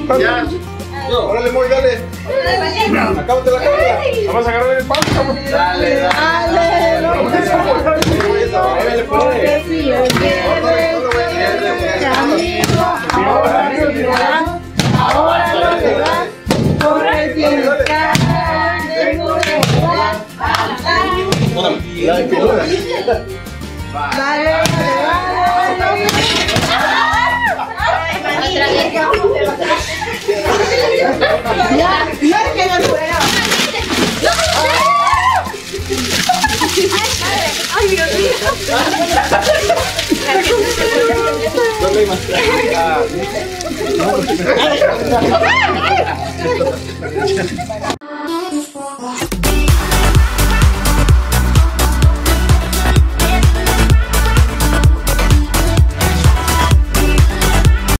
Ya. Órale, muy, dale. Acábate la cabeza. Vamos a agarrar el pan. Dale, dale. Porque si lo pierdes, camino, ahora lo verás, ahora lo verás, corre sin buscar, tengo que jugar, dale, ya, no es que no fuera. Ay, Dios mío. No hay más.